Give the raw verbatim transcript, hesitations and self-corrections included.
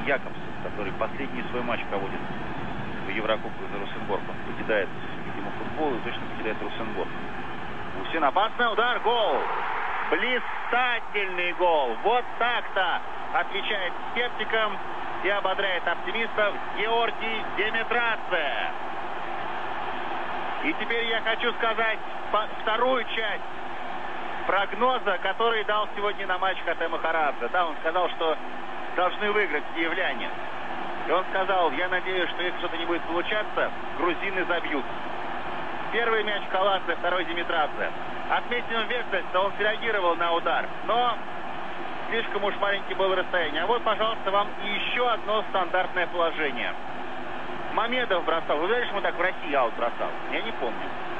Якобсон, который последний свой матч проводит в Еврокубках за Росенборг. Он покидает, видимо, футбол и точно покидает Росенборг. Усин, опасный удар, гол! Блистательный гол! Вот так-то отвечает скептикам и ободряет оптимистов Георгий Демитрадзе. И теперь я хочу сказать вторую часть прогноза, который дал сегодня на матч Хатэ Махарадзе. Да, он сказал, что должны выиграть киевляне. И он сказал, я надеюсь, что если что-то не будет получаться, грузины забьют. Первый мяч Калаце, второй Демитрадзе. Отметим верность, что он среагировал на удар. Но слишком уж маленький было расстояние. А вот, пожалуйста, вам еще одно стандартное положение. Мамедов бросал. Вы знаете, что он так в России аут бросал? Я не помню.